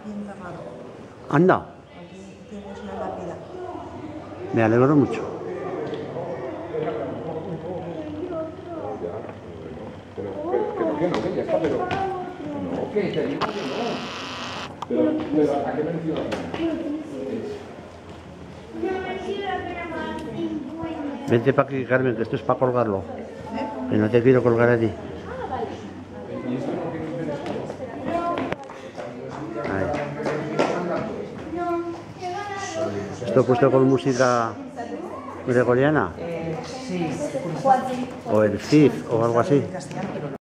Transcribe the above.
aquí en Bernardo. Anda, Aquí tienes una lápida. me alegro mucho. Ya está, pero... No, que te digo que no. Pero ¿a qué mereció la pena? Vente para aquí, Carmen, que esto es para colgarlo. Que no te quiero colgar a ti. Ahí. ¿Esto puesto con música gregoriana? Sí. ¿O el CIF o algo así? Castellano.